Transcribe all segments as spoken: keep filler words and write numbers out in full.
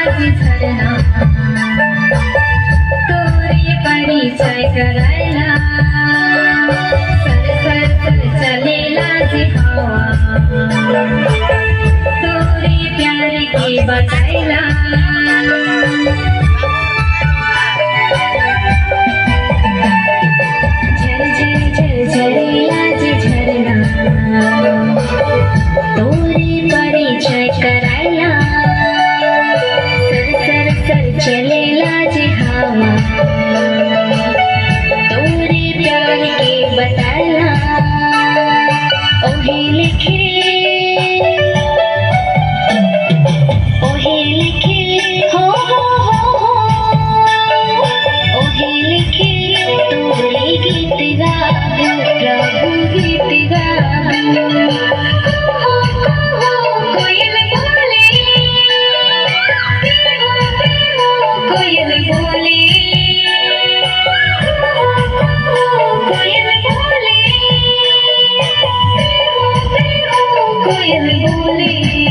जी झरना तोरे परिचय करायला सर सर सर चलेला जी हवा तोरे प्यार के बताइला झर झर झर झरेला जी झरना तोरे परिचय करायला सर सर सर चलेला जी हवा तोरे प्यार के बताइला ओहे लिखे ओहे लिखे हो हो हो हो ओहे लिखे तोरे गीत गाबो प्रभु गीत गाबो कोयल बोले कोयल बोले कोयल बोले कोयल बोले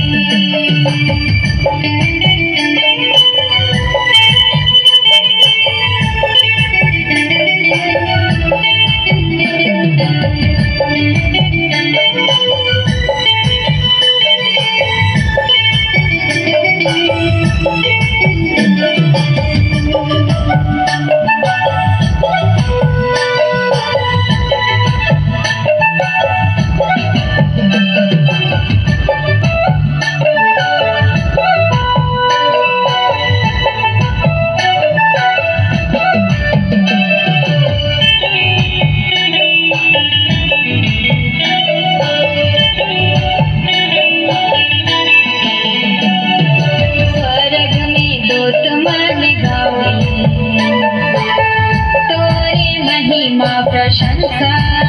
महिमा प्रशंसा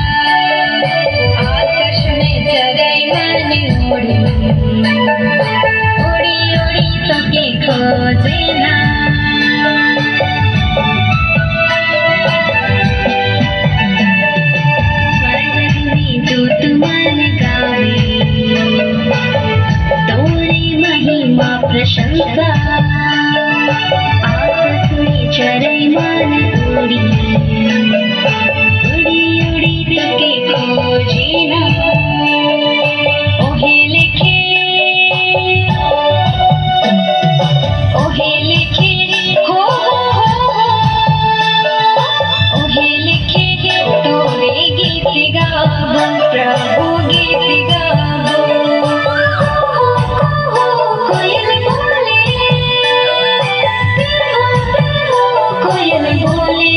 आकाश में चराई मन उड़ी उड़ी उड़ी तो के खोजे ना स्वर्ग में दूत मन गावे तोरी महिमा प्रशंसा आकाश में चराई मन उड़ी उड़ी उड़ी तके खोजे ना ओहे लिखे ओहे लिखे हो हो हो ओहे लिखे तोरे गीत गाबो प्रभु गीत गाबो कोयल बोले कोयल बोले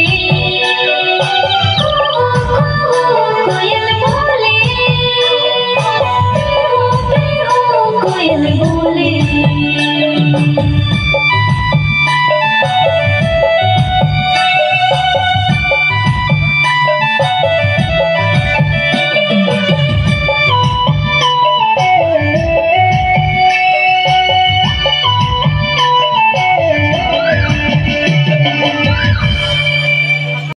कोयल बोले